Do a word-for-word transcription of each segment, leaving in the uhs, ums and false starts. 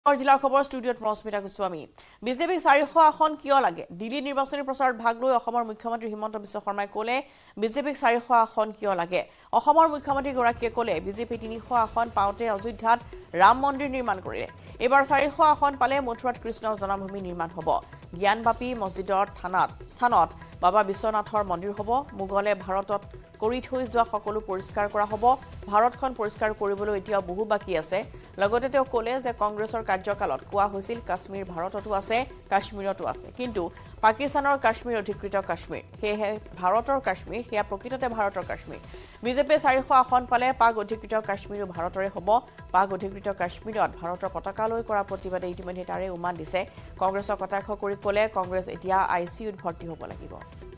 জিলা খবৰ ষ্টুডিঅ'ত মস্মিতা গোস্বামী বিজেপি চাৰিশ আসন কিয় লাগে দিল্লী নিৰ্বাচনী প্ৰচাৰত ভাগ লৈ অসমৰ মুখ্যমন্ত্ৰী হিমন্ত বিশ্ব শৰ্মাই ক'লে বিজেপিক চাৰিশ আসন কিয় লাগে অসমৰ মুখ্যমন্ত্ৰী গৰাকীয়ে ক'লে বিজেপি তিনিশ আসন পাওঁতে অযোধ্যাত ৰাম মন্দিৰ নিৰ্মাণ কৰিলে এবাৰ চাৰিশ আসন পালে মথুৰাত কৃষ্ণ জন্মভূমি নিৰ্মাণ হ'ব জ্ঞানবাপী মছজিদৰ থানাত স্থানত বাবা বিশ্বনাথৰ মন্দিৰ হ'ব মুগলে ভাৰতত কৰি থৈ যোৱা সকলো পৰিষ্কাৰ কৰা হ'ব ভাৰতখন পৰিষ্কাৰ কৰিবলৈ এতিয়া বহু বাকি আছে লগতে তেওঁ ক'লে যে কংগ্ৰেছৰ কাৰ্যকালত কোৱা হৈছিল কাশ্মীৰ ভাৰততো আছে কাশ্মীৰতো আছে কিন্তু পাকিস্তানৰ কাশ্মীৰ অধিকৃত কাশ্মীৰ হেহে ভাৰতৰ কাশ্মীৰ হেয়া প্ৰকৃততে ভাৰতৰ কাশ্মীৰ বিজেপি চাৰিশ আসন পালে পাক অধিকৃত কাশ্মীৰো ভাৰতৰে হ'ব পাক অধিকৃত কাশ্মীৰত ভাৰতৰ পতাকা লৈ কৰা প্ৰতিবাদে ইতিমধ্যে তাৰে উমান দিছে কংগ্ৰেছৰ কটাক্ষ কৰি ক'লে কংগ্ৰেছ এতিয়া আইচিইউত ভৰ্তি হ'ব লাগিব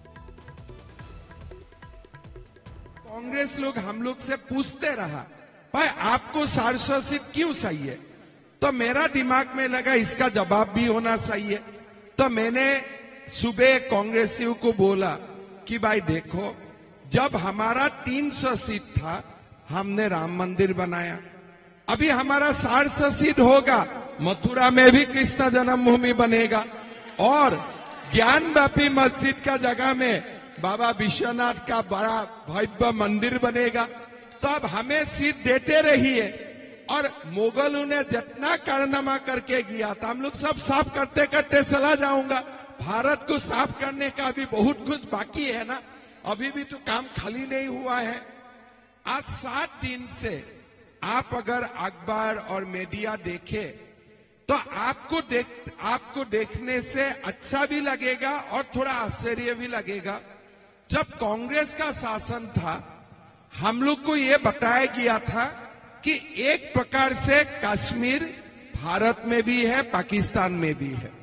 कांग्रेस लोग हम लोग से पूछते रहा भाई आपको चार सौ सीट क्यों चाहिए तो मेरा दिमाग में लगा इसका जवाब भी होना चाहिए तो मैंने सुबह कांग्रेसियों को बोला कि भाई देखो जब हमारा तीन सौ सीट था हमने राम मंदिर बनाया अभी हमारा चार सौ सीट होगा मथुरा में भी कृष्ण जन्मभूमि बनेगा और ज्ञानवापी मस्जिद का जगह में बाबा विश्वनाथ का बड़ा भव्य मंदिर बनेगा तो अब हमें सीट देते रहिए और मुगलों ने जितना कारनामा करके गया था हम लोग सब साफ करते करते चला जाऊंगा भारत को साफ करने का भी बहुत कुछ बाकी है ना अभी भी तो काम खाली नहीं हुआ है आज सात दिन से आप अगर अखबार और मीडिया देखे तो आपको देख आपको देखने से अच्छा भी लगेगा और थोड़ा आश्चर्य भी लगेगा जब कांग्रेस का शासन था हम लोग को यह बताया गया था कि एक प्रकार से कश्मीर भारत में भी है पाकिस्तान में भी है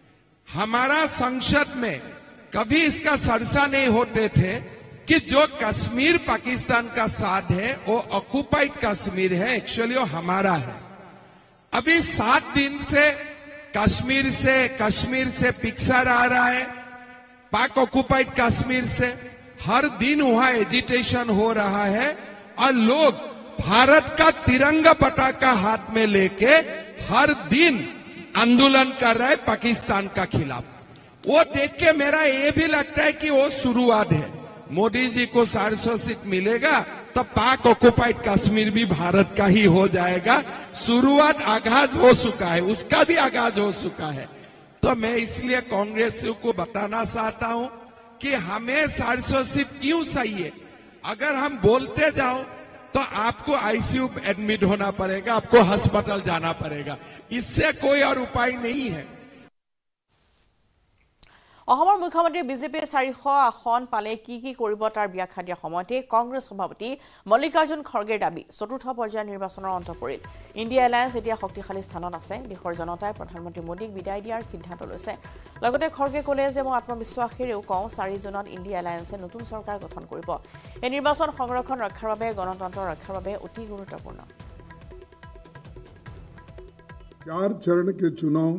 हमारा संसद में कभी इसका चर्चा नहीं होते थे कि जो कश्मीर पाकिस्तान का साथ है वो ऑक्युपाइड कश्मीर है एक्चुअली वो हमारा है अभी सात दिन से कश्मीर से कश्मीर से पिक्चर आ रहा है पाक ऑक्युपाइड कश्मीर से हर दिन वहां एजिटेशन हो रहा है और लोग भारत का तिरंगा पताका हाथ में लेके हर दिन आंदोलन कर रहे हैं पाकिस्तान का खिलाफ वो देख के मेरा ये भी लगता है कि वो शुरुआत है मोदी जी को चार सौ सीट मिलेगा तो पाक ऑक्युपाइड कश्मीर भी भारत का ही हो जाएगा शुरुआत आगाज हो चुका है उसका भी आगाज हो चुका है तो मैं इसलिए कांग्रेसियों को बताना चाहता हूं कि हमें चार सौ सीट क्यों चाहिए अगर हम बोलते जाओ तो आपको आईसीयू एडमिट होना पड़ेगा आपको अस्पताल जाना पड़ेगा इससे कोई और उपाय नहीं है অসমৰ মুখ্যমন্ত্ৰী বিজেপি চাৰিশ আসন পালে কি কি কৰিব তাৰ ব্যাখ্যা দিয়া সময়তে কংগ্ৰেছ সভাপতি মল্লিকাৰ্জুন খৰগেৰ দাবী চতুৰ্থ পৰ্যায়ৰ নিৰ্বাচনৰ অন্ত পৰিল ইণ্ডিয়া এলায়েন্স এতিয়া শক্তিশালী স্থানত আছে দেশৰ জনতাই প্ৰধানমন্ত্ৰী মোদীক বিদায় দিয়াৰ সিদ্ধান্ত লৈছে লগতে খৰগে ক'লে যে মই আত্মবিশ্বাসেৰেও কওঁ চাৰি জুনত ইণ্ডিয়া এলায়েন্সে নতুন চৰকাৰ গঠন কৰিব এই নিৰ্বাচন সংৰক্ষণ ৰক্ষাৰ বাবে গণতন্ত্ৰ ৰক্ষাৰ বাবে অতি গুৰুত্বপূৰ্ণ चार चरण के चुनाव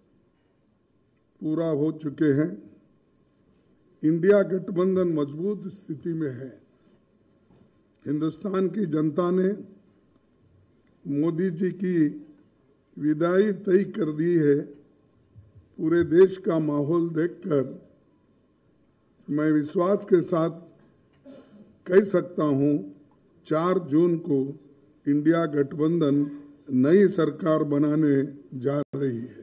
पूरा हो चुके हैं इंडिया गठबंधन मजबूत स्थिति में है हिंदुस्तान की जनता ने मोदी जी की विदाई तय कर दी है पूरे देश का माहौल देखकर मैं विश्वास के साथ कह सकता हूं चार जून को इंडिया गठबंधन नई सरकार बनाने जा रही है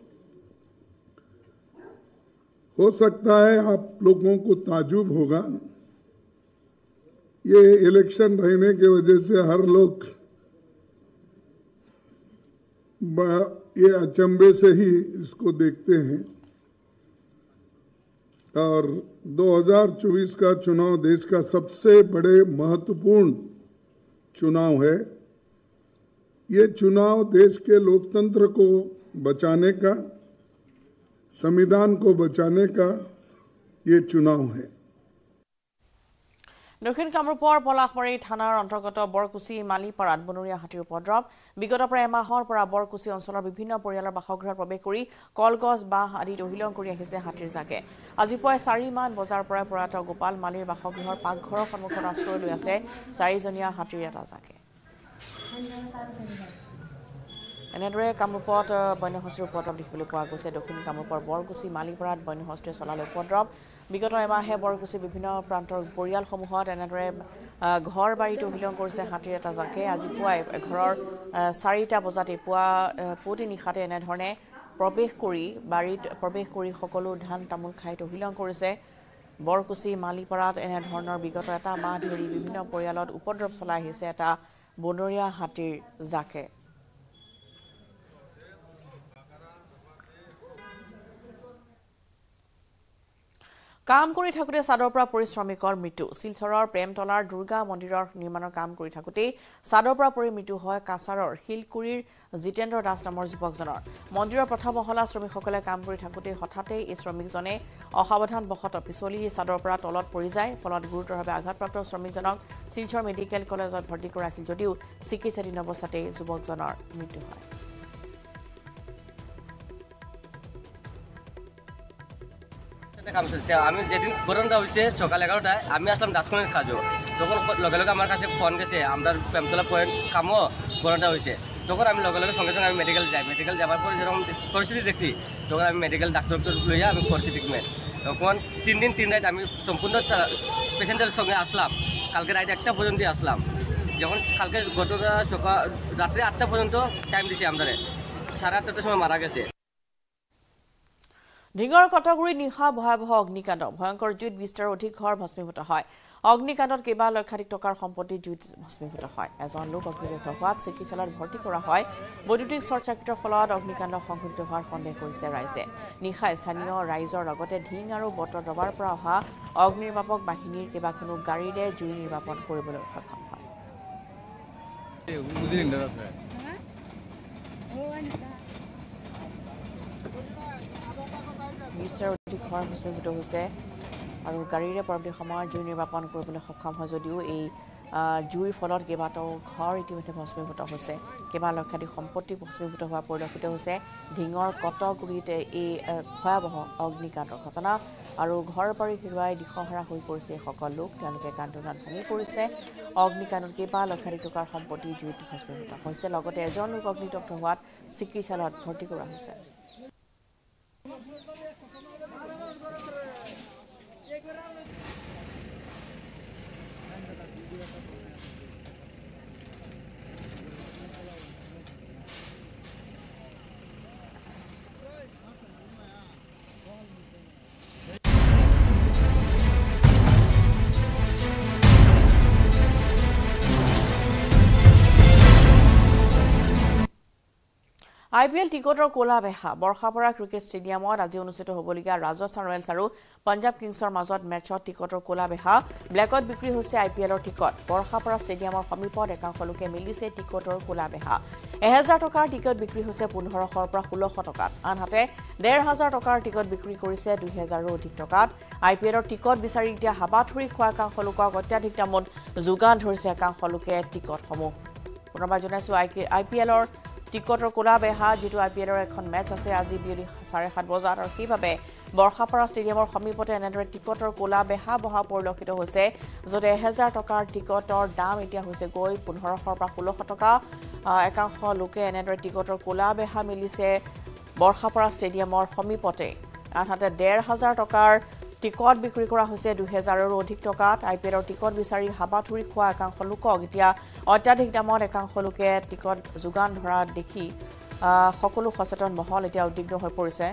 हो सकता है आप लोगों को ताजुब होगा ये इलेक्शन रहने की वजह से हर लोग ये अचंभे से ही इसको देखते हैं और दो हज़ार चौबीस का चुनाव देश का सबसे बड़े महत्वपूर्ण चुनाव है ये चुनाव देश के लोकतंत्र को बचाने का संविधान को बचाने का ये चुनाव है দক্ষিণ কামৰূপৰ পলাশবাৰী থানাৰ অন্তৰ্গত বৰকুচি মালিপাৰাত বনৰীয়া হাতীৰ উপদ্ৰৱ বিগত প্ৰায় মাহৰ পৰা বৰকুচি অঞ্চলৰ বিভিন্ন পৰিয়ালৰ বাসগৃহত প্ৰৱেশ কৰি কলগছ বাঁহ আদি দহিলং কৰি আহিছে হাতীৰ জাকে আজি পুৱা চাৰি মান বজাৰ পৰা প্ৰয়াত গোপাল মালিৰ বাসগৃহৰ পাকঘৰৰ সন্মুখত আশ্ৰয় লৈ আছে চাৰিজনীয়া হাতীৰ এটা জাকে এনেদৰে কামৰূপত বন্যহস্তীৰ উপদ্ৰৱ দেখিবলৈ পোৱা গৈছে দক্ষিণ কামৰূপৰ বৰগুচি মালিপাৰাত বন্যহস্তীয়ে চলালে উপদ্ৰৱ বিগত এমাহে বৰগুচি বিভিন্ন প্ৰান্তৰ পৰিয়ালসমূহত এনেদৰে ঘৰ বাৰী তহিলং কৰিছে হাতীৰ এটা জাকে আজি পুৱাই ঘৰৰ চাৰিটা বজাতে পুৱা পুৱতি নিশাতে এনেধৰণে প্ৰৱেশ কৰি বাৰীত প্ৰৱেশ কৰি সকলো ধান তামোল খাই তহিলং কৰিছে বৰকুচি মালিপাৰাত এনেধৰণৰ বিগত এটা মাহ ধৰি বিভিন্ন পৰিয়ালত উপদ্ৰৱ চলাই আহিছে এটা বনৰীয়া হাতীৰ জাকে কাম কৰি থাকুতে সাদৰ পৰা পৰিশ্ৰমিকৰ মৃত্যু শিলচৰৰ প্ৰেমতলাৰ দুৰ্গা মন্দিৰৰ নিৰ্মাণৰ কাম কৰি থাকুতে সাদৰ পৰা পৰি মৃত্যু হয় কাছাৰৰ হিলকুৰিৰ জিতেন্দ্ৰ দাস নামৰ যুৱকজনৰ মন্দিৰৰ প্ৰথম মহলা শ্ৰমিকসকলে কাম কৰি থাকুতে হঠাতে এই শ্ৰমিকজনে অসাৱধান বশত পিছলি সাদৰ পৰা তলত পৰি যায় ফলত গুৰুতৰভাৱে আঘাতপ্ৰাপ্ত শ্ৰমিকজনক শিলচৰ মেডিকেল কলেজত ভৰ্তি কৰাইছিল যদিও চিকিৎসাধীন অৱস্থাতে যুৱকজনৰ মৃত্যু হয় আমি যেদিন ঘটনাটা হয়েছে সকাল এগারোটায় আমি আসলাম দাসখনের কাজও তখন লগে লগে আমার কাছে ফোন গেছে আমরা প্রেমতলা পয়েন্ট কামও ঘটনাটা হয়েছে তখন আমি লগে লগে সঙ্গে সঙ্গে আমি মেডিকেল যাই মেডিকেল যাওয়ার পরে যেরকম পরিস্থিতি দেখছি তখন আমি মেডিকেল ডাক্তার লইয়া আমি করছি ট্রিটমেন্ট তখন তিন দিন তিন রাত আমি সম্পূর্ণ পেশেন্টের সঙ্গে আসলাম কালকে রাত একটা পর্যন্ত আসলাম যখন কালকে ঘটনা সকাল রাত্রে আটটা পর্যন্ত টাইম দিছি আমরা সাড়ে আটটার সময় মারা গেছে ঢিঙৰ কটগুৰি নিশা ভয়াবহ অগ্নিকাণ্ড ভয়ংকৰ জুইত বিস্তাৰ অধিক ঘৰ ভস্মীভূত হয় অগ্নিকাণ্ডত কেইবা লক্ষাধিক টকাৰ সম্পত্তি জুইত ভস্মীভূত হয় এজন লোক অগ্নিদগ্ধ হোৱাত চিকিৎসালয়ত ভৰ্তি কৰা হয় বৈদ্যুতিক শ্বৰ্ট চাৰ্কিটৰ ফলত অগ্নিকাণ্ড সংঘটিত হোৱাৰ সন্দেহ কৰিছে ৰাইজে নিশা স্থানীয় ৰাইজৰ লগতে ঢিং আৰু বতৰ দবাৰ পৰা অহা অগ্নিনিৰ্বাপক বাহিনীৰ কেইবাখনো গাড়ীৰে জুই নিৰ্বাপন কৰিবলৈ সক্ষম হয় বিশৰ অধিক ঘৰ ভস্মীভূত হৈছে আৰু গাড়ীৰে পৰৱৰ্তী সময়ত জুই নিৰ্বাপন কৰিবলৈ সক্ষম হয় যদিও এই জুইৰ ফলত কেইবাটাও ঘৰ ইতিমধ্যে ভস্মীভূত হৈছে কেইবা লক্ষাধিক সম্পত্তি ভস্মীভূত হোৱা পৰিলক্ষিত হৈছে ঢিঙৰ কটগুৰিত এই ভয়াবহ অগ্নিকাণ্ডৰ ঘটনা আৰু ঘৰ বাৰী হেৰুৱাই দিশহাৰা হৈ পৰিছে সকলো লোক তেওঁলোকে কান্দোনাত ভাঙি পৰিছে অগ্নিকাণ্ডত কেইবা লক্ষাধিক টকাৰ সম্পত্তি জুইত ভস্মীভূত হৈছে লগতে এজন লোক অগ্নিদগ্ধ হোৱাত চিকিৎসালয়ত ভৰ্তি কৰা হৈছে আই পি এল টিকটৰ কোলা বেহা বৰ্ষাপাৰা ক্ৰিকেট ষ্টেডিয়ামত আজি অনুষ্ঠিত হ'বলগীয়া ৰাজস্থান ৰয়েলছ আৰু পাঞ্জাব কিংছৰ মাজত মেচত টিকটৰ কোলা বেহা ব্লেকত বিক্ৰী হৈছে আই পি এলৰ টিকট বৰ্ষাপাৰা ষ্টেডিয়ামৰ সমীপত একাংশ লোকে মিলিছে টিকটৰ কোলা বেহা এহেজাৰ টকাৰ টিকট বিক্ৰী হৈছে পোন্ধৰশৰ পৰা ষোল্লশ টকাত আনহাতে ডেৰ হাজাৰ টকাৰ টিকট বিক্ৰী কৰিছে দুই হাজাৰৰো অধিক টকাত আই পি এলৰ টিকট বিচাৰি এতিয়া হাবাথুৰি খোৱা একাংশ লোকক অত্যাধিক দামত যোগান ধৰিছে একাংশ লোকে টিকটসমূহ পুনৰবাৰ জনাইছো আই পি এলৰ টিকটৰ কোলা বেহা যেটো আই পি এলৰ এখন মেচ আছে আজি বিয়লি চাৰে সাত বজাত আৰু সেইভাবে বৰ্ষাপাৰা ষ্টেডিয়ামৰ সমীপতে এনেদৰে টিকটৰ কোলা বেহা বহা পৰিলক্ষিত হৈছে য'ত এহেজাৰ টকাৰ টিকটৰ দাম এতিয়া হৈছে গৈ পোন্ধৰশৰ পৰা ষোল্লশ টকা একাংশ লোকে এনেদৰে টিকটৰ কোলা বেহা মিলিছে বৰ্ষাপাৰা ষ্টেডিয়ামৰ সমীপতে আনহাতে ডেৰ হাজাৰ টকাৰ টিকট বিক্ৰী কৰা হৈছে দুই হাজাৰৰো অধিক টকাত আই পি এলৰ টিকট বিচাৰি হাবাথুৰি খোৱা একাংশ লোকক এতিয়া অত্যাধিক দামত একাংশ লোকে টিকট যোগান ধৰা দেখি সকলো সচেতন মহল এতিয়া উদ্বিগ্ন হৈ পৰিছে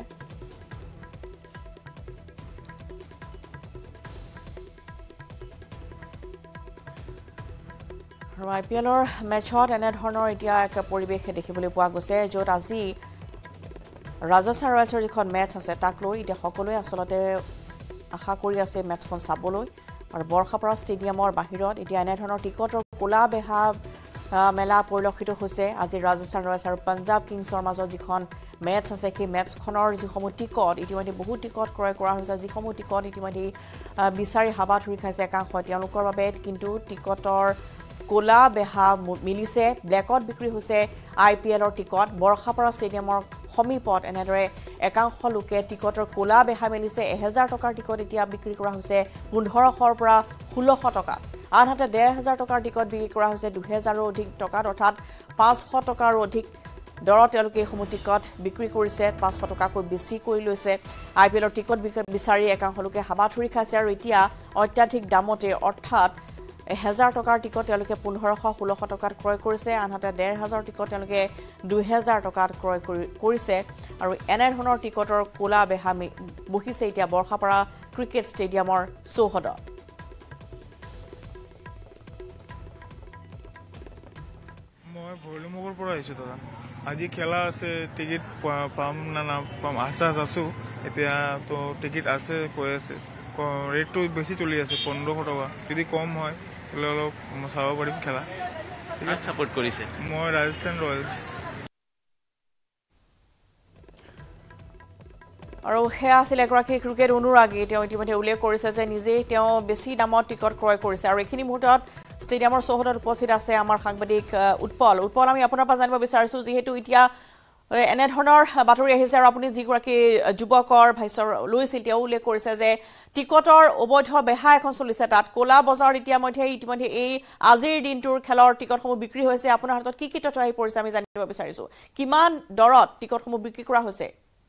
আৰু আই পি এলৰ মেচত এনেধৰণৰ এতিয়া এক পৰিৱেশ দেখিবলৈ পোৱা গৈছে য'ত আজি ৰাজস্থান ৰয়েলছৰ যিখন মেচ আছে তাক লৈ এতিয়া সকলোৱে আচলতে আশা কৰি আছে মেচখন চাবলৈ আৰু বৰ্ষাপাৰা ষ্টেডিয়ামৰ বাহিৰত এতিয়া এনেধৰণৰ টিকটৰ কোলা বেহা মেলা পৰিলক্ষিত হৈছে আজি ৰাজস্থান ৰয়েলছ আৰু পাঞ্জাব কিংছৰ মাজত যিখন মেচ আছে সেই মেচখনৰ যিসমূহ টিকট ইতিমধ্যে বহুত টিকট ক্ৰয় কৰা হৈছে যিসমূহ টিকট ইতিমধ্যে বিচাৰি হাবাথুৰি খাইছে একাংশ তেওঁলোকৰ বাবে কিন্তু টিকটৰ কোলা বেহা মিলিছে ব্লেকত বিক্ৰী হৈছে আই পি এলৰ টিকট বৰ্ষাপাৰা ষ্টেডিয়ামৰ সমীপত এনেদৰে একাংশ লোকে টিকটৰ কোলা বেহা মিলিছে এহেজাৰ টকাৰ টিকট এতিয়া বিক্ৰী কৰা হৈছে পোন্ধৰশৰ পৰা ষোল্লশ টকা আনহাতে ডেৰ হাজাৰ টকাৰ টিকট বিক্ৰী কৰা হৈছে দুই হাজাৰৰো অধিক টকাত অৰ্থাৎ পাঁচশ টকাৰো অধিক দৰত তেওঁলোকে এইসমূহ টিকট বিক্ৰী কৰিছে পাঁচশ টকাকৈ বেছি কৰি লৈছে আই পি এলৰ টিকট বিচাৰি একাংশ লোকে হাবাথুৰি খাইছে আৰু এতিয়া অত্যাধিক দামতে অৰ্থাৎ এহেজাৰ টকাৰ টিকট তেওঁলোকে পোন্ধৰশ ষোল্লশ টকাত ক্ৰয় কৰিছে আনহাতে ডেৰ হাজাৰ টিকট তেওঁলোকে দুহেজাৰ টকাত ক্ৰয় কৰিছে আৰু এনেধৰণৰ টিকটৰ কোলা বেহা বহিছে এতিয়া বৰ্ষাপাৰা ক্ৰিকেট ষ্টেডিয়ামৰ চৌহদত মই ভৈলুমুখৰ পৰা আহিছোঁ দাদা আজি খেলা আছে টিকেট পাম না নাপাম আশা আছোঁ এতিয়া তো টিকেট আছে কৈ আছে ৰেটটো বেছি চলি আছে পোন্ধৰশ টকা যদি কম হয় তাহলে অলপ চাব পাৰিম খেলা সাপোৰ্ট কৰিছে মই ৰাজস্থান ৰয়েলছ আৰু হেয়া আছিল এগৰাকী ক্ৰিকেট অনুৰাগী তেওঁ ইতিমধ্যে উল্লেখ কৰিছে যে নিজেই তেওঁ বেছি দামত টিকট ক্ৰয় কৰিছে আৰু এইখিনি মুহূৰ্তত ষ্টেডিয়ামৰ চৌহদত উপস্থিত আছে আমাৰ সাংবাদিক উৎপল উৎপল আমি আপোনাৰ পৰা জানিব বিচাৰিছোঁ যিহেতু এতিয়া এনেধৰণৰ বাতৰি আহিছে আৰু আপুনি যিগৰাকী যুৱকৰ ভাষ্য লৈছিল তেওঁ উল্লেখ কৰিছে যে টিকটৰ অবৈধ বেহা এখন চলিছে তাত ক'লা বজাৰত এতিয়া মধ্যে ইতিমধ্যে এই আজিৰ দিনটোৰ খেলৰ টিকটসমূহ বিক্ৰী হৈছে আপোনাৰ হাতত কি কি তথ্য আহি পৰিছে আমি জানিব বিচাৰিছোঁ কিমান দৰত টিকটসমূহ বিক্ৰী কৰা হৈছে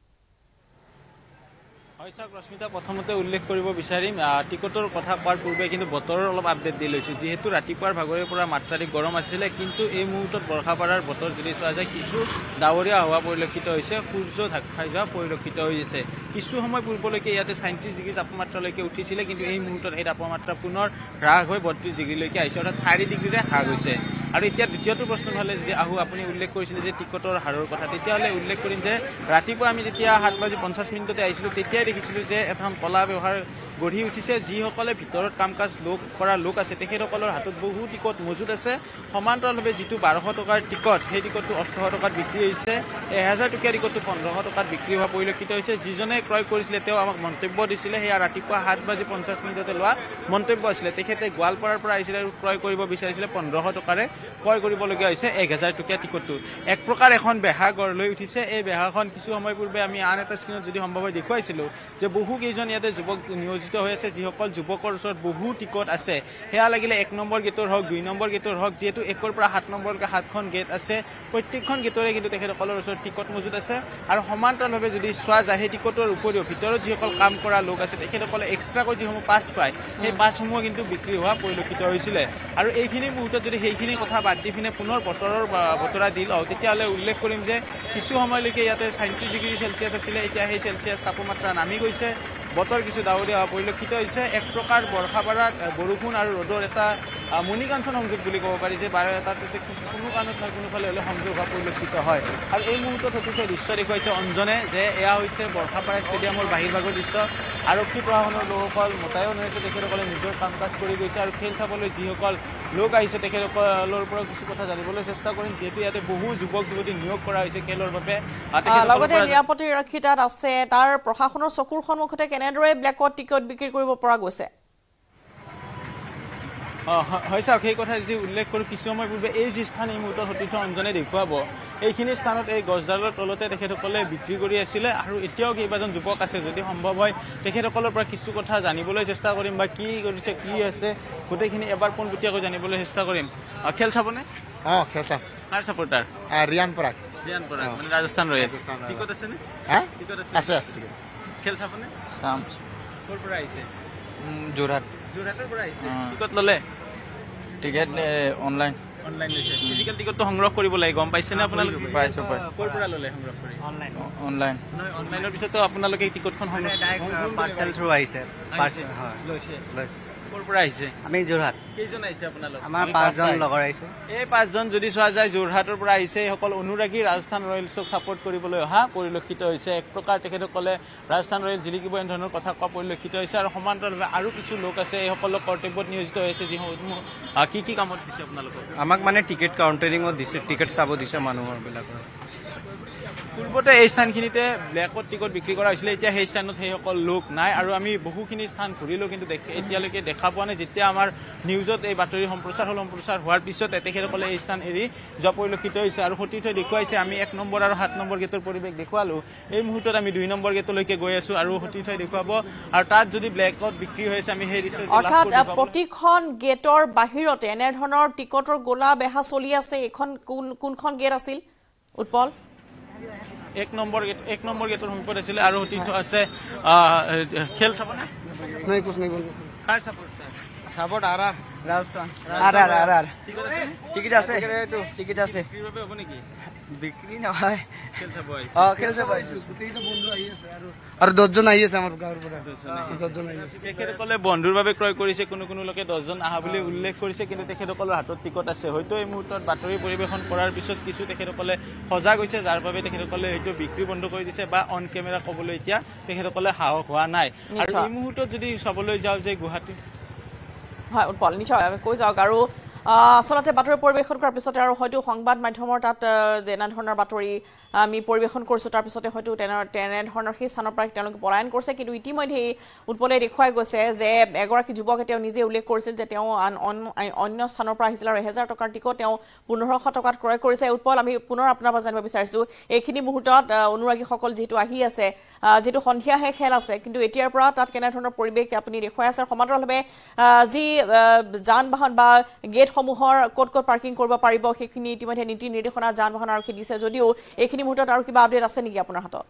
হয় ৰশ্মিতা প্ৰথমতে উল্লেখ কৰিব বিচাৰিম টিকটৰ কথা কোৱাৰ পূৰ্বে কিন্তু বতৰৰ অলপ আপডেট দি লৈছোঁ যিহেতু ৰাতিপুৱাৰ ভাগৰে পৰা মাত্ৰাধিক গৰম আছিলে কিন্তু এই মুহূৰ্তত বৰ্ষাপাৰাৰ বতৰ যদি চোৱা যায় কিছু ডাৱৰীয়া হোৱা পৰিলক্ষিত হৈছে সূৰ্য ঢাক খাই যোৱা পৰিলক্ষিত হৈছে কিছু সময় পূৰ্বলৈকে ইয়াতে ছাইণ্টিছ ডিগ্ৰী তাপমাত্ৰালৈকে উঠিছিলে কিন্তু এই মুহূৰ্তত এই তাপমাত্ৰা পুনৰ হ্ৰাস হৈ বত্ৰিছ ডিগ্ৰীলৈকে আহিছে অৰ্থাৎ চাৰি ডিগ্ৰীৰে হ্ৰাস হৈছে আৰু এতিয়া দ্বিতীয়টো প্ৰশ্ন হ'লে যদি আহোঁ আপুনি উল্লেখ কৰিছিলে যে টিকটৰ হাৰৰ কথা তেতিয়াহ'লে উল্লেখ কৰিম যে ৰাতিপুৱা আমি যেতিয়া সাত বাজি পঞ্চাছ মিনিটতে আহিছিলোঁ তেতিয়াই দেখিছিলোঁ যে এখন কলা ব্যৱহাৰ গঢ়ি উঠিছে যিসকলে ভিতৰত কাম কাজ লোক কৰা লোক আছে তেখেতসকলৰ হাতত বহু টিকট মজুত আছে সমান্তৰালভাৱে যিটো বাৰশ টকাৰ টিকট সেই টিকটটো ওঠৰশ টকাত বিক্ৰী হৈছে এহেজাৰ টকীয়া টিকটটো পোন্ধৰশ টকাত বিক্ৰী হোৱা পৰিলক্ষিত হৈছে যিজনে ক্ৰয় কৰিছিলে তেওঁ আমাক মন্তব্য দিছিলে সেয়া ৰাতিপুৱা সাত বাজি পঞ্চাছ মিনিটতে লোৱা মন্তব্য আছিলে তেখেতে গোৱালপাৰাৰ পৰা আহিছিলে আৰু ক্ৰয় কৰিব বিচাৰিছিলে পোন্ধৰশ টকাৰে ক্ৰয় কৰিবলগীয়া হৈছে এক হাজাৰ টকীয়া টিকটটো এক প্ৰকাৰ এখন বেহা গঢ় লৈ উঠিছে এই বেহাখন কিছু সময় পূৰ্বে আমি আন এটা স্ক্ৰীণত যদি সম্ভৱ হয় দেখুৱাইছিলোঁ যে বহু কেইজন ইয়াতে যুৱক নিয়োজিত হৈ আছে যিসকল যুৱকৰ ওচৰত বহু টিকট আছে সেয়া লাগিলে এক নম্বৰ গেটৰ হওক দুই নম্বৰ গেটৰ হওক যিহেতু একৰ পৰা সাত নম্বৰলৈকে সাতখন গেট আছে প্ৰত্যেকখন গেটৰে কিন্তু তেখেতসকলৰ ওচৰত টিকট মজুত আছে আৰু সমান্তৰালভাৱে যদি চোৱা যায় সেই টিকটৰ উপৰিও ভিতৰত যিসকল কাম কৰা লোক আছে তেখেতসকলে এক্সট্ৰাকৈ যিসমূহ পাছ পায় সেই পাছসমূহ কিন্তু বিক্ৰী হোৱা পৰিলক্ষিত হৈছিলে আৰু এইখিনি মুহূৰ্তত যদি সেইখিনি কথা বাদ দি পিনে পুনৰ বতৰৰ বতৰা দি লওঁ তেতিয়াহ'লে উল্লেখ কৰিম যে কিছু সময়লৈকে ইয়াতে ছাইণ্টিছ ডিগ্ৰী চেলচিয়াছ আছিলে এতিয়া সেই চেলচিয়াছ তাপমাত্ৰা নামি গৈছে বতৰ কিছু ডাৱৰীয়া হোৱা পৰিলক্ষিত হৈছে এক প্ৰকাৰ বৰ্ষাপাৰাত বৰষুণ আৰু ৰ'দৰ এটা মণিকাঞ্চন সংযোগ বুলি ক'ব পাৰি যে বাৰ তাত কোনো কাৰণত নহয় কোনোফালে হ'লে সংযোগ হোৱা পৰিলক্ষিত হয় আৰু এই মুহূৰ্তত সঠিক দৃশ্য দেখুৱাইছে অঞ্জনে যে এয়া হৈছে বৰ্ষাপাৰা ষ্টেডিয়ামৰ বাহিৰভাগৰ দৃশ্য আৰক্ষী প্ৰশাসনৰ লোকসকল মোতায়েন হৈছে তেখেতসকলে নিজৰ কাম কাজ কৰি গৈছে আৰু খেল চাবলৈ যিসকল লোক আহিছে তেখেতসকলৰ পৰাও কিছু কথা জানিবলৈ চেষ্টা কৰিম যিহেতু ইয়াতে বহু যুৱক যুৱতী নিয়োগ কৰা হৈছে খেলৰ বাবে লগতে নিৰাপত্তা ৰক্ষী তাত আছে তাৰ প্ৰশাসনৰ চকুৰ সন্মুখতে কেনেদৰে ব্লেকত টিকট বিক্ৰী কৰিব পৰা গৈছে হয় চাওক সেই কথা যি উল্লেখ কৰোঁ কিছু সময় পূৰ্বে এই যি স্থান এই মুহূৰ্তত সতীৰ্থ অঞ্জনে দেখুৱাব এইখিনি স্থানত এই গছডালৰ তলতে তেখেতসকলে বিক্ৰী কৰি আছিলে আৰু এতিয়াও কেইবাজন যুৱক আছে যদি সম্ভৱ হয় তেখেতসকলৰ পৰা কিছু কথা জানিবলৈ চেষ্টা কৰিম বা কি কৰিছে কি আছে গোটেইখিনি এবাৰ পোনপটীয়াকৈ জানিবলৈ চেষ্টা কৰিম খেল চাবনে অঁ খেল চাম কাৰ ছাপোৰ্টাৰ ৰিয়ান পৰাগ ৰিয়ান পৰাগ মানে ৰাজস্থান ৰয়েলছ টিকট আছেনে টিকট আছে আছে আছে খেল চাবনে চাম ক'ৰ পৰা আহিছে যোৰহাট যোৰহাটৰ পৰা আহিছে টিকট ল'লে টিকেট অনলাইন অনলাইন লৈছে ফিজিকেল টিকটটো সংগ্ৰহ কৰিব লাগে গম পাইছেনে আপোনালোকে পাইছোঁ পাই ক'ৰ পৰা ল'লে সংগ্ৰহ কৰি অনলাইন নহয় অনলাইনৰ পিছতো আপোনালোকে টিকটখন সংগ্ৰহ পাৰ্চেল থ্ৰু আহিছে পাৰ্চেল লৈছে লৈছে ক'ৰ পৰা আহিছে আমি যোৰহাট কেইজন আহিছে আপোনালোক আমাৰ পাঁচজন লগৰ আহিছে এই পাঁচজন যদি চোৱা যায় যোৰহাটৰ পৰা আহিছে এইসকল অনুৰাগী ৰাজস্থান ৰয়েলছক ছাপোৰ্ট কৰিবলৈ অহা পৰিলক্ষিত হৈছে এক প্ৰকাৰ তেখেতসকলে ৰাজস্থান ৰয়েলছ জিলিকিব এনেধৰণৰ কথা কোৱা পৰিলক্ষিত হৈছে আৰু সমান্তৰালভাৱে আৰু কিছু লোক আছে এইসকলক কৰ্তব্যত নিয়োজিত হৈছে যিসমূহ কি কি কামত দিছে আপোনালোকক আমাক মানে টিকেট কাউণ্টাৰিঙত দিছে টিকেট চাব দিছে মানুহৰ বিলাকৰ পূৰ্বতে এই স্থানখিনিতে ব্লেকত টিকট বিক্ৰী কৰা হৈছিলে এতিয়া সেই স্থানত সেইসকল লোক নাই আৰু আমি বহুখিনি স্থান ঘূৰিলোঁ কিন্তু এতিয়ালৈকে দেখা পোৱা নাই যেতিয়া আমাৰ নিউজত এই বাতৰি সম্প্ৰচাৰ হ'ল সম্প্ৰচাৰ হোৱাৰ পিছত তেখেতসকলে এই স্থান এৰি যোৱা পৰিলক্ষিত হৈছে আৰু সতীৰ্থই দেখুৱাইছে আমি এক নম্বৰ আৰু সাত নম্বৰ গেটৰ পৰিৱেশ দেখুৱালোঁ এই মুহূৰ্তত আমি দুই নম্বৰ গেটলৈকে গৈ আছোঁ আৰু সতীৰ্থই দেখুৱাব আৰু তাত যদি ব্লেকত বিক্ৰী হৈছে আমি সেই দৃশ্য অৰ্থাৎ প্ৰতিখন গেটৰ বাহিৰতে এনেধৰণৰ টিকটৰ গোলা বেহা চলি আছে এইখন কোন কোনখন গেট আছিল উৎপল এক নম্বৰ গেট এক নম্বৰ গেটৰ সন্মুখত আছিলে আৰু সতীৰ্থ আছে খেল চাবনে नहीं कुछ नहीं बोल কাৰ support support R R Rajasthan R R R R ticket আছে টিকিট আছে বিক্ৰীৰ বাবে হ'ব নেকি বিক্রি না হয় খেল চাব আহিছে অ খেল চাব আহিছে গোটেইটো বন্ধু আহি আছে আৰু আৰু দহজন আহি আছে আমাৰ গাঁৱৰ পৰা দহজন আহি আছে তেখেতসকলে বন্ধুৰ বাবে ক্ৰয় কৰিছে কোনো কোনো লোকে দহজন আহা বুলি উল্লেখ কৰিছে কিন্তু তেখেতসকলৰ হাতত টিকট আছে হয়তো এই মুহূৰ্তত বাতৰি পৰিৱেশন কৰাৰ পিছত কিছু তেখেতসকলে সজাগ হৈছে যাৰ বাবে তেখেতসকলে এইটো বিক্ৰী বন্ধ কৰি দিছে বা অন কেমেৰা ক'বলৈ এতিয়া তেখেতসকলে সাহস হোৱা নাই আৰু এই মুহূৰ্তত যদি চাবলৈ যাওঁ যে গুৱাহাটী হয় উৎপল নিশ্চয় কৈ যাওক আৰু আসলতে বাতৰি পৰিৱেশন কৰাৰ পিছতে আৰু হয়তো সংবাদ মাধ্যমৰ তাত যেনে ধৰণৰ বাতৰি আমি পৰিৱেশন কৰিছোঁ তাৰ পিছতে হয়তো তেনে ধৰণৰ সেই স্থানৰ পৰা তেওঁলোকে পলায়ন কৰিছে কিন্তু ইতিমধ্যে উৎপলে দেখুৱাই গৈছে যে এগৰাকী যুৱকে তেওঁ নিজে উল্লেখ কৰিছিল যে তেওঁ অন্য স্থানৰ পৰা আহিছিল আৰু এহেজাৰ টকাৰ টিকট তেওঁ পোন্ধৰশ টকাত ক্ৰয় কৰিছে উৎপল আমি পুনৰ আপোনাৰ পৰা জানিব বিচাৰিছোঁ এইখিনি মুহূৰ্তত অনুৰাগীসকল যিহেতু আহি আছে যিহেতু সন্ধিয়াহে খেল আছে কিন্তু এতিয়াৰ পৰা তাত কেনেধৰণৰ পৰিৱেশ আপুনি দেখুৱাই আছে সমান্তৰালভাৱে যি যান বাহন বা গেট সমূহৰ ক'ত ক'ত পাৰ্কিং কৰিব পাৰিব সেইখিনি ইতিমধ্যে নীতি নিৰ্দেশনা যান বাহন আৰক্ষী দিছে যদিও এইখিনি মুহূৰ্তত আৰু কিবা আপডেট আছে নেকি আপোনাৰ হাতত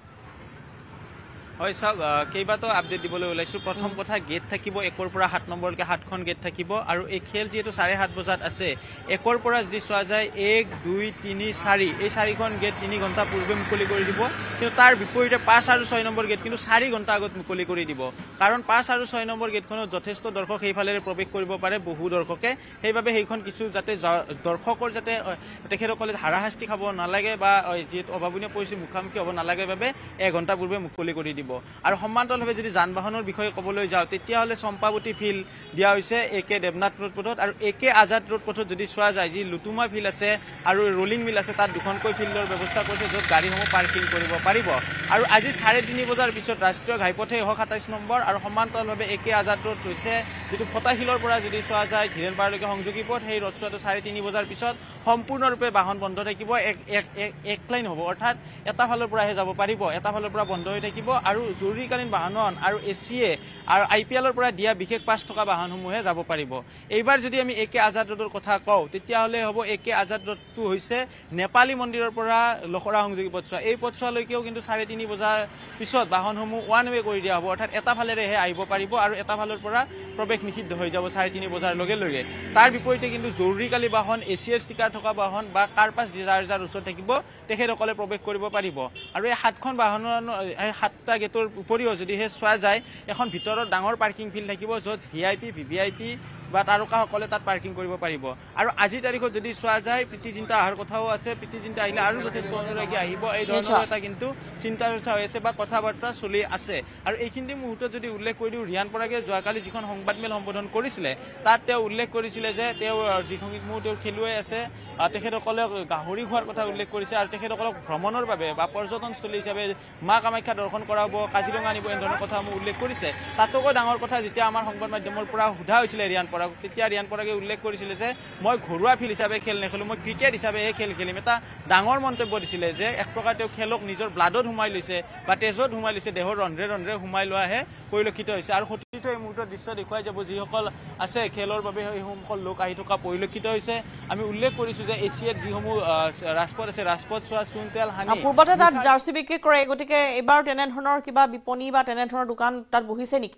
হয় চাওক কেইবাটাও আপডেট দিবলৈ ওলাইছোঁ প্ৰথম কথা গেট থাকিব একৰ পৰা সাত নম্বৰলৈকে সাতখন গেট থাকিব আৰু এই খেল যিহেতু চাৰে সাত বজাত আছে একৰ পৰা যদি চোৱা যায় এক দুই তিনি চাৰি এই চাৰিখন গেট তিনি ঘণ্টা পূৰ্বে মুকলি কৰি দিব কিন্তু তাৰ বিপৰীতে পাঁচ আৰু ছয় নম্বৰ গেট কিন্তু চাৰি ঘণ্টা আগত মুকলি কৰি দিব কাৰণ পাঁচ আৰু ছয় নম্বৰ গেটখনত যথেষ্ট দৰ্শক সেইফালেৰে প্ৰৱেশ কৰিব পাৰে বহু দৰ্শকে সেইবাবে সেইখন কিছু যাতে দৰ্শকৰ যাতে তেখেতসকলে হাৰাশাস্তি খাব নালাগে বা যিহেতু অভাৱনীয় পৰিস্থিতিৰ মুখামুখি হ'ব নালাগে বাবে এঘণ্টা পূৰ্বে মুকলি কৰি দিব আৰু সমান্তৰালভাৱে যদি যান বাহনৰ বিষয়ে ক'বলৈ যাওঁ তেতিয়াহ'লে চম্পাৱতী ফিল্ড দিয়া হৈছে এ কে দেৱনাথ ৰোড পথত আৰু এ কে আজাদ ৰোড পথত যদি চোৱা যায় যি লুটুমা ফিল্ড আছে আৰু ৰলিং মিল আছে তাত দুখনকৈ ফিল্ডৰ ব্যৱস্থা কৰিছে য'ত গাড়ীসমূহ পাৰ্কিং কৰিব পাৰিব আৰু আজি চাৰে তিনি বজাৰ পিছত ৰাষ্ট্ৰীয় ঘাইপথে এশ সাতাইছ নম্বৰ আৰু সমান্তৰালভাৱে এ কে আজাদ ৰোড হৈছে যিটো ফটাশিলৰ পৰা যদি চোৱা যায় ধীৰেনপাৰালৈকে সংযোগী পথ সেই ৰথচোৱাটো চাৰে তিনি বজাৰ পিছত সম্পূৰ্ণৰূপে বাহন বন্ধ থাকিব এক এক লাইন হ'ব অৰ্থাৎ এটা ফালৰ পৰাহে যাব পাৰিব এটা ফালৰ পৰা বন্ধ হৈ থাকিব আৰু জৰুৰীকালীন বাহন আৰু এ চি এ আৰু আই পি এলৰ পৰা দিয়া বিশেষ পাঁচ টকা বাহনসমূহে যাব পাৰিব এইবাৰ যদি আমি এ কে আজাদ ৰোডৰ কথা কওঁ তেতিয়াহ'লে হ'ব এ কে আজাদ ৰোডটো হৈছে নেপালী মন্দিৰৰ পৰা লখৰা সংযোগী পথছোৱা এই পথছোৱালৈকেও কিন্তু চাৰে তিনি বজাৰ পিছত বাহনসমূহ ওৱান ৱে কৰি দিয়া হ'ব অৰ্থাৎ এটা ফালেৰেহে আহিব পাৰিব আৰু এটা ফালৰ পৰা প্ৰৱেশ নিষিদ্ধ হৈ যাব চাৰে তিনি বজাৰ লগে লগে তাৰ বিপৰীতে কিন্তু জৰুৰীকালী বাহন এ চি এৰ ষ্টিকাৰ থকা বাহন বা কাৰ পাছ যাৰ যাৰ ওচৰত থাকিব তেখেতসকলে প্ৰৱেশ কৰিব পাৰিব আৰু এই সাতখন বাহনৰ এই সাতটা গেটৰ উপৰিও যদিহে চোৱা যায় এখন ভিতৰত ডাঙৰ পাৰ্কিং ফিল্ড থাকিব য'ত V I P V V I P বা তাৰকাসকলে তাত পাৰ্কিং কৰিব পাৰিব আৰু আজিৰ তাৰিখত যদি চোৱা যায় প্ৰীতি চিন্তা অহাৰ কথাও আছে প্ৰীতি চিন্তা আহিলে আৰু যথেষ্ট অনুৰাগী আহিব এই ধৰণৰ এটা কিন্তু চিন্তা চৰ্চা হৈ আছে বা কথা বাৰ্তা চলি আছে আৰু এইখিনি মুহূৰ্তত যদি উল্লেখ কৰি দিওঁ ৰিয়ান পৰাগে যোৱাকালি যিখন সংবাদমেল সম্বোধন কৰিছিলে তাত তেওঁ উল্লেখ কৰিছিলে যে তেওঁ যিসমূহ তেওঁৰ খেলুৱৈ আছে তেখেতসকলে গাহৰি খোৱাৰ কথা উল্লেখ কৰিছে আৰু তেখেতসকলক ভ্ৰমণৰ বাবে বা পৰ্যটনস্থলী হিচাপে মা কামাখ্যা দৰ্শন কৰাব কাজিৰঙা আনিব এনেধৰণৰ কথাসমূহ উল্লেখ কৰিছে তাতকৈ ডাঙৰ কথা যেতিয়া আমাৰ সংবাদ মাধ্যমৰ পৰা সোধা হৈছিলে ৰিয়ান পৰাগ তেতিয়া ৰিয়ান পৰাগে উল্লেখ কৰিছিলে যে মই ঘৰুৱা ফিল্ড হিচাপে খেল নেখেলোঁ মই ক্ৰিকেট হিচাপেহে খেল খেলিম এটা ডাঙৰ মন্তব্য দিছিলে যে এক প্ৰকাৰ তেওঁ খেলক নিজৰ ব্লাডত সোমাই লৈছে বা তেজত সোমাই লৈছে দেহৰ ৰন্ধ্ৰে ৰন্ধ্ৰে সোমাই লোৱাহে পৰিলক্ষিত হৈছে আৰু সতীৰ্থ এই মুহূৰ্তৰ দৃশ্য দেখুৱাই যাব যিসকল আছে খেলৰ বাবে সেইসকল লোক আহি থকা পৰিলক্ষিত হৈছে আমি উল্লেখ কৰিছোঁ যে এছিয়াত যিসমূহ ৰাজপথ আছে ৰাজপথ চোৱা চুনতেল হানি পূৰ্বতে তাত জাৰ্চি বিক্ৰী কৰে গতিকে এইবাৰ তেনেধৰণৰ কিবা বিপণী বা তেনেধৰণৰ দোকান তাত বহিছে নেকি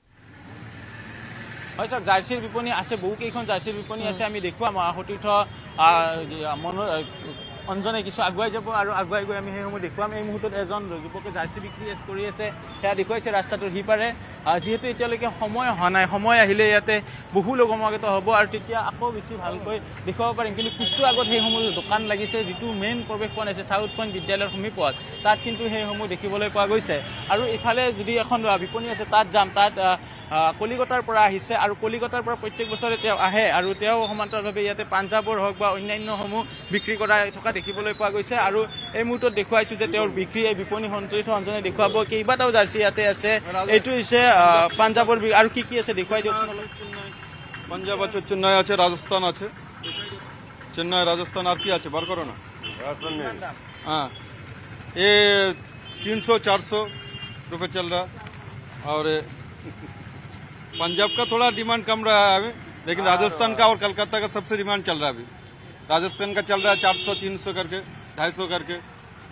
হয় চাওক জাৰ্চিৰ বিপণী আছে বহুকেইখন জাৰ্চিৰ বিপণী আছে আমি দেখুৱাম সতীৰ্থ অঞ্জনে কিছু আগুৱাই যাব আৰু আগুৱাই গৈ আমি সেইসমূহ দেখুৱাম এই মুহূৰ্তত এজন যুৱকে জাৰ্চি বিক্ৰী কৰি আছে সেয়া দেখুৱাইছে ৰাস্তাটোৰ সিপাৰে যিহেতু এতিয়ালৈকে সময় হোৱা নাই সময় আহিলে ইয়াতে বহু লোক সমাগত হ'ব আৰু তেতিয়া আকৌ বেছি ভালকৈ দেখুৱাব পাৰিম কিন্তু কিছু আগত সেইসমূহ দোকান লাগিছে যিটো মেইন প্ৰৱেশপথ আছে চাউথ পইণ্ট বিদ্যালয়ৰ সমীপত তাত কিন্তু সেইসমূহ দেখিবলৈ পোৱা গৈছে আৰু ইফালে যদি এখন বিপণী আছে তাত যাম তাত কলিকতাৰ পৰা আহিছে আৰু কলিকতাৰ পৰা প্ৰত্যেক বছৰে তেওঁ আহে আৰু তেওঁ সমান্তৰালভাৱে ইয়াতে পাঞ্জাৱৰ হওক বা অন্যান্যসমূহ বিক্ৰী কৰা থকা দেখিবলৈ পোৱা গৈছে আৰু এই মুহূৰ্তত দেখুৱাইছোঁ যে তেওঁৰ বিক্ৰী এই বিপণী সঞ্চালিত অঞ্চলে দেখুৱাব কেইবাটাও জাৰ্চি ইয়াতে আছে এইটো হৈছে পাঞ্জাৱৰ আৰু কি কি আছে দেখুৱাই দিয়কচোন পাঞ্জাব আছে চেন্নাই আছে রাজস্থান আছে চেন্নাই রাজস্থান আর কি আছে বার করো না हाँ ये तीन सौ चार सौ रुपये चल रहा और पंजाब का थोड़ा डिमांड कम रहा है अभी लेकिन राजस्थान का और कलकत्ता का सबसे डिमांड चल रहा है अभी राजस्थान का चल रहा है चार सौ तीन सौ करके ढाई सौ करके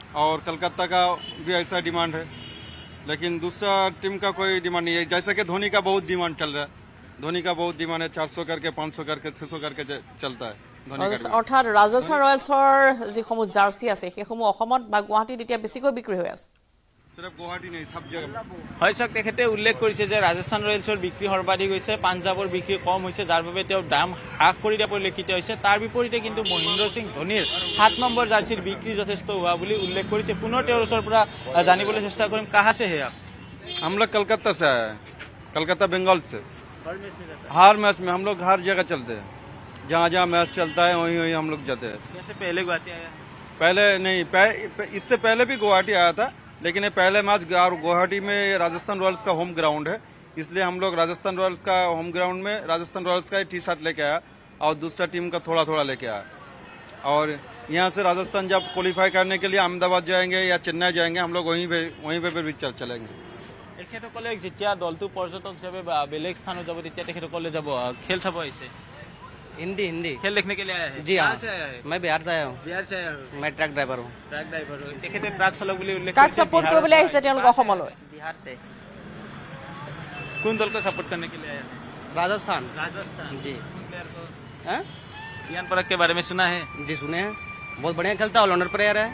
और कलकत्ता का भी ऐसा डिमांड है, लेकिन दूसरा टीम का कोई डिमांड नहीं है। जैसा कि धोनी का बहुत डिमांड चल रहा है, धोनी का बहुत डिमांड है, चार सौ करके पाँच सौ करके छह सौ करके च- चलता है धोनी का भी। অৰ্থাৎ ৰাজস্থান ৰয়েলছৰ যিসমূহ জাৰ্চি আছে সেইসমূহ অসমত বা গুৱাহাটীত এতিয়া বেছিকৈ বিক্ৰী হৈ আছে सिर्फ गुवाहाटी नहीं, सब जगह। হয় চাওক, তেখেতে উল্লেখ কৰিছে যে ৰাজস্থান ৰয়েলছৰ বিক্ৰী সৰ্বাধিক হৈছে, পাঞ্জাৱৰ বিক্ৰী কম হৈছে, যাৰ বাবে তেওঁ দাম হ্ৰাস কৰি দিয়া পৰিলক্ষিত হৈছে। তাৰ বিপৰীতে কিন্তু মহেন্দ্ৰ সিং ধোনীৰ সাত নম্বৰ জাৰ্চিৰ বিক্ৰী যথেষ্ট হোৱা বুলি উল্লেখ কৰিছে। পুনৰ তেওঁৰ ওচৰৰ পৰা জানিবলৈ চেষ্টা কৰিম, কাহা से है आप? हम लोग कलकत्ता से आए हैं, कलकत्ता बंगाल से। हर मैच में हम लोग हर जगह चलते हैं, जहाँ जहाँ मैच चलता है वहीं वहीं हम लोग जाते हैं। कैसे पहले गुवाहाटी आया? पहले नहीं, पह, इससे पहले भी गुवाहाटी आया था, लेकिन ये पहले मैच गुवाहाटी में राजस्थान रॉयल्स का होम ग्राउंड है, इसलिए हम लोग राजस्थान रॉयल्स का होम ग्राउंड में राजस्थान रॉयल्स का टी शर्ट लेके आया और दूसरा टीम का थोड़ा थोड़ा लेके आया। और यहाँ से राजस्थान जब क्वालिफाई करने के लिए अहमदाबाद जाएंगे या चेन्नई जाएंगे, हम लोग वहीं पे वहीं पे भी चल चलेंगे। তেখেতসকলে যেতিয়া দলটো পৰ্যটক হিচাপে বা বেলেগ স্থানত যাব তেতিয়া তেখেতসকলে যাব খেল চাব আহিছে। हिंदी हिंदी খেল देखने के लिए आया है? जी हाँ, कहाँ से आया है? मैं बिहार से आया हूँ, बिहार से आया हो? मैं ट्रक ड्राइवर हूँ। ট্ৰাক ড্ৰাইভাৰ হয়। তেখেতে ট্ৰাক চালক বুলি উল্লেখ কাক কৰিছে। ছাপোৰ্ট বিহাৰৰ কৰিবলৈ পৰা আহিছে তেওঁলোক অসমলৈ बिहार से কোন দল को सपोर्ट करने के लिए आया है? राजस्थान। राजस्थान। जी प्लेयर को हाँ? रियान परख के बारे में सुना है? जी सुने हैं, बहुत बढ़िया खेलता है, ऑलराउंडर प्लेयर है,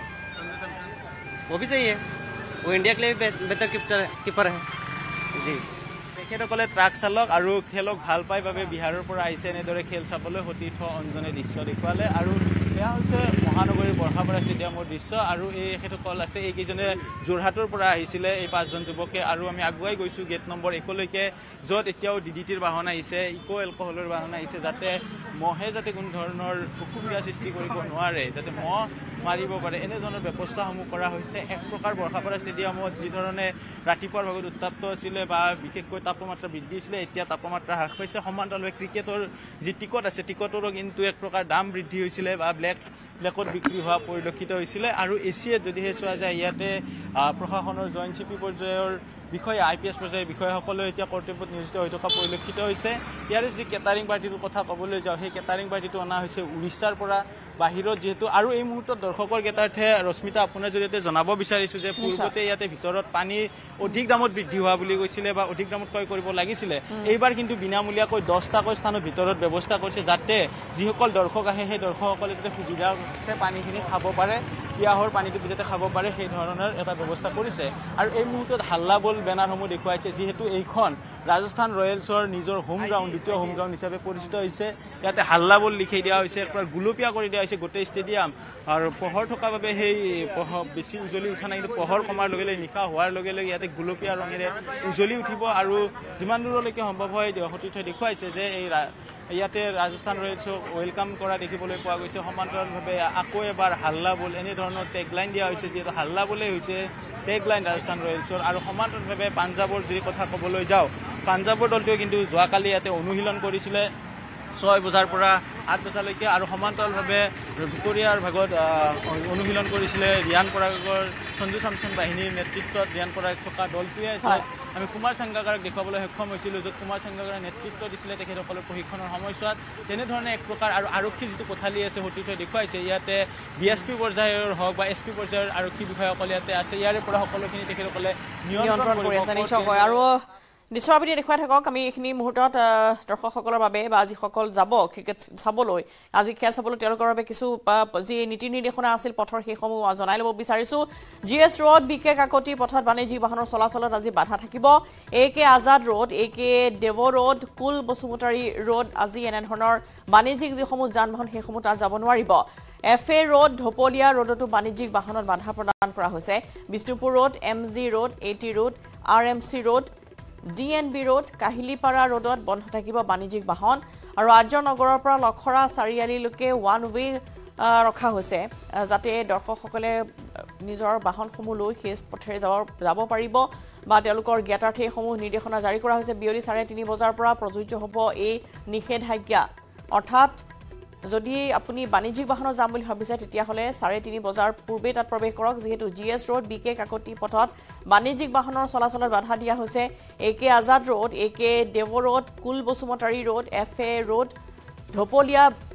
वो भी सही है, वो इंडिया के लिए भी बे- बेहतर कीपर कीपर है। जी তেখেতসকলে ট্ৰাক চালক আৰু খেলক ভাল পাই বাবে বিহাৰৰ পৰা আহিছে এনেদৰে খেল চাবলৈ সতীৰ্থ অঞ্জনে দৃশ্য দেখুৱালে। আৰু এয়া হৈছে মহানগৰীৰ বৰ্ষাপাৰা ষ্টেডিয়ামৰ দৃশ্য। আৰু এই তেখেতসকল আছে এইকেইজনে যোৰহাটৰ পৰা আহিছিলে এই পাঁচজন যুৱকে। আৰু আমি আগুৱাই গৈছোঁ গেট নম্বৰ একলৈকে, য'ত এতিয়াও ডি ডি টিৰ বাহন আহিছে, ইক' এলকহলৰ বাহন আহিছে, যাতে মহে যাতে কোনো ধৰণৰ অসুবিধা সৃষ্টি কৰিব নোৱাৰে, যাতে মহ মাৰিব পাৰে, এনেধৰণৰ ব্যৱস্থাসমূহ কৰা হৈছে। এক প্ৰকাৰ বৰ্ষাপাৰা ষ্টেডিয়ামত যিধৰণে ৰাতিপুৱাৰ ভাগত উত্তাপ্ত আছিলে বা বিশেষকৈ তাপমাত্ৰা বৃদ্ধি হৈছিলে, এতিয়া তাপমাত্ৰা হ্ৰাস পাইছে। সমান্তৰালভাৱে ক্ৰিকেটৰ যি টিকট আছে, টিকটৰো কিন্তু এক প্ৰকাৰ দাম বৃদ্ধি হৈছিলে বা ব্লেক ব্লেকত বিক্ৰী হোৱা পৰিলক্ষিত হৈছিলে। আৰু এছিয়াত যদিহে চোৱা যায়, ইয়াতে প্ৰশাসনৰ জইণ্ট চি পি পৰ্যায়ৰ বিষয়া, আই পি এছ পৰ্যায়ৰ বিষয়াসকলে এতিয়া কৰ্তব্যত নিয়োজিত হৈ থকা পৰিলক্ষিত হৈছে। ইয়াৰে যদি কেটাৰিং পাৰ্টিটোৰ কথা ক'বলৈ যাওঁ, সেই কেটাৰিং পাৰ্টিটো অনা হৈছে উৰিষ্যাৰ পৰা বাহিৰত যিহেতু। আৰু এই মুহূৰ্তত দৰ্শকৰ কেটাৰ্থে ৰশ্মিতা আপোনাৰ জৰিয়তে জনাব বিচাৰিছোঁ যে পূৰ্বতে ইয়াতে ভিতৰত পানী অধিক দামত বৃদ্ধি হোৱা বুলি কৈছিলে বা অধিক দামত ক্ৰয় কৰিব লাগিছিলে। এইবাৰ কিন্তু বিনামূলীয়াকৈ দহটাকৈ স্থানত ভিতৰত ব্যৱস্থা কৰিছে, যাতে যিসকল দৰ্শক আহে সেই দৰ্শকসকলে যাতে সুবিধাতে পানীখিনি খাব পাৰে, পিয়াহৰ পানীটো যাতে খাব পাৰে, সেই ধৰণৰ এটা ব্যৱস্থা কৰিছে। আৰু এই মুহূৰ্তত হাল্লা বল বেনাৰসমূহ দেখুৱাইছে, যিহেতু এইখন ৰাজস্থান ৰয়েলছৰ নিজৰ হোম গ্ৰাউণ্ড, দ্বিতীয় হোম গ্ৰাউণ্ড হিচাপে পৰিচিত হৈছে। ইয়াতে হাল্লা বল লিখি দিয়া হৈছে, একবাৰ গুলপীয়া কৰি দিয়া হৈছে গোটেই ষ্টেডিয়াম। আৰু পোহৰ থকাৰ বাবে সেই পোহৰ বেছি উজ্বলি উঠা নাই, কিন্তু পোহৰ কমাৰ লগে লগে, নিশা হোৱাৰ লগে লগে ইয়াতে গুলপীয়া ৰঙেৰে উজ্বলি উঠিব। আৰু যিমান দূৰলৈকে সম্ভৱ হয় সতীৰ্থই দেখুৱাইছে যে এই ইয়াতে ৰাজস্থান ৰয়েলছক ৱেলকাম কৰা দেখিবলৈ পোৱা গৈছে। সমান্তৰালভাৱে আকৌ এবাৰ হাল্লা বল এনেধৰণৰ টেগলাইন দিয়া হৈছে, যিহেতু হাল্লা বলেই হৈছে টেগলাইন ৰাজস্থান ৰয়েলছৰ। আৰু সমান্তৰালভাৱে পাঞ্জাৱৰ যদি কথা ক'বলৈ যাওঁ, পাঞ্জাৱৰ দলটোৱে কিন্তু যোৱাকালি ইয়াতে অনুশীলন কৰিছিলে ছয় বজাৰ পৰা আঠ বজালৈকে। আৰু সমান্তৰালভাৱে দুপৰীয়াৰ ভাগত অনুশীলন কৰিছিলে ৰিয়ান পৰাগৰ সঞ্জু চামচন বাহিনীৰ নেতৃত্বত ৰিয়ান পৰাগ থকা দলটোৱে। আমি কুমাৰ সাংগাকাৰক দেখুৱাবলৈ সক্ষম হৈছিলোঁ, য'ত কুমাৰ সাংগাকাৰে নেতৃত্ব দিছিলে তেখেতসকলৰ প্ৰশিক্ষণৰ সময়ছোৱাত। তেনেধৰণে এক প্ৰকাৰ আৰু আৰক্ষীৰ যিটো কোঠালি আছে সতীৰ্থই দেখুৱাইছে, ইয়াতে বি এছ পি পৰ্যায়ৰ হওক বা এছ পি পৰ্যায়ৰ আৰক্ষী বিষয়াসকল ইয়াতে আছে। ইয়াৰে পৰা সকলোখিনি তেখেতসকলে নিয়ন্ত্ৰণ কৰি আছে নিশ্চয়কৈ। আৰু দৃশ্যভাৱে দেখুৱাই থাকক। আমি এইখিনি মুহূৰ্তত দৰ্শকসকলৰ বাবে বা যিসকল যাব ক্ৰিকেট চাবলৈ, আজি খেল চাবলৈ, তেওঁলোকৰ বাবে কিছু যি নীতি নিৰ্দেশনা আছিল পথৰ, সেইসমূহ জনাই ল'ব বিচাৰিছোঁ। G S road, B K Kakati পথত বাণিজ্যিক বাহনৰ চলাচলত আজি বাধা থাকিব। A K Azad road, A K Dev road, Kul Basumatary road, আজি এনেধৰণৰ বাণিজ্যিক যিসমূহ যান বাহন সেইসমূহ তাত যাব নোৱাৰিব। এফ এ ৰোড, ঢপলীয়া ৰোডতো বাণিজ্যিক বাহনত বাধা প্ৰদান কৰা হৈছে। Bishnupur road, M G road, A T road, R M C road, G N B road, Kahilipara ৰোডত বন্ধ থাকিব বাণিজ্যিক বাহন। আৰু আৰ্য নগৰৰ পৰা লখৰা চাৰিআলিলৈকে ওৱান ৱে ৰখা হৈছে, যাতে দৰ্শকসকলে নিজৰ বাহনসমূহ লৈ সেই পথেৰে যাব যাব পাৰিব বা তেওঁলোকৰ জ্ঞাতাৰ্থে এইসমূহ নিৰ্দেশনা জাৰি কৰা হৈছে। বিয়লি চাৰে তিনি বজাৰ পৰা প্ৰযোজ্য হ'ব এই নিষেধাজ্ঞা। অৰ্থাৎ যদি আপুনি বাণিজ্যিক বাহনত যাম বুলি ভাবিছে, তেতিয়াহ'লে চাৰে তিনি বজাৰ পূৰ্বে তাত প্ৰৱেশ কৰক, যিহেতু G S road, B K Kakati পথত বাণিজ্যিক বাহনৰ চলাচলত বাধা দিয়া হৈছে। A K Azad road, A K Dev road, Kul Basumatary road, F A road, Dhopolia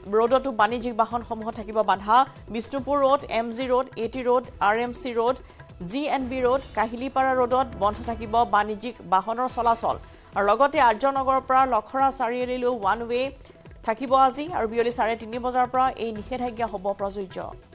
ৰোডতো বাণিজ্যিক বাহনসমূহ থাকিব বাধা Bishnupur road M G road A T road R M C road G N B road Kahilipara ৰোডত বন্ধ থাকিব বাণিজ্যিক বাহনৰ চলাচল আৰু লগতে আৰ্যনগৰৰ পৰা লখৰা চাৰিআলিলৈ ওৱান ৱে থাকিব আজি আৰু বিয়লি চাৰে তিনি বজাৰ পৰা এই নিষেধাজ্ঞা হ'ব প্ৰযোজ্য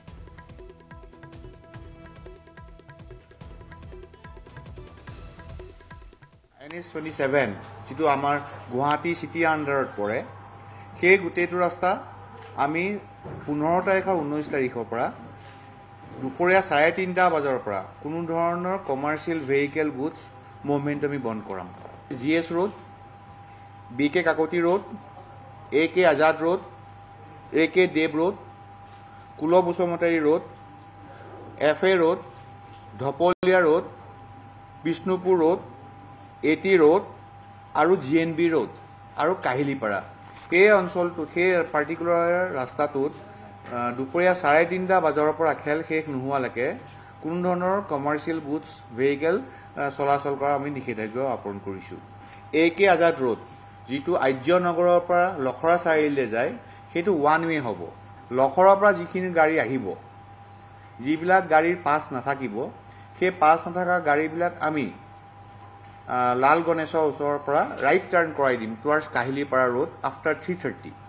এন এইচ টুৱেণ্টি ছেভেন যিটো আমাৰ গুৱাহাটী চিটি আণ্ডাৰত পৰে সেই গোটেইটো ৰাস্তা আমি পোন্ধৰ তাৰিখ আৰু ঊনৈছ তাৰিখৰ পৰা দুপৰীয়া চাৰে তিনিটা বজাৰ পৰা কোনো ধৰণৰ কমাৰ্চিয়েল ভেহিকেল গুডছ মুভমেণ্ট আমি বন্ধ কৰাম G S road B K Kakati road A K Azad road A K Dev road Kul Basumatary road F A road Dhopolia road Bishnupur road A T road আৰু জি এন বি ৰোড আৰু কাহিলীপাৰা সেই অঞ্চলটোত সেই পাৰ্টিকুলাৰ ৰাস্তাটোত দুপৰীয়া চাৰে তিনিটা বজাৰৰ পৰা খেল শেষ নোহোৱালৈকে কোনো ধৰণৰ কমাৰ্চিয়েল গুডছ ভেহিকেল চলাচল কৰা আমি নিষেধাজ্ঞা আৰোপ কৰিছোঁ এ কে আজাদ ৰোড যিটো আৰ্যনগৰৰ পৰা লখৰা চাৰিআলিলৈ যায় সেইটো ওৱান ৱে হ'ব লখৰাৰ পৰা যিখিনি গাড়ী আহিব যিবিলাক গাড়ীৰ পাছ নাথাকিব সেই পাছ নথকা গাড়ীবিলাক আমি লাল গণেশৰ ওচৰৰ পৰা ৰাইট টাৰ্ণ কৰাই দিম towards Kahilipara road after three thirty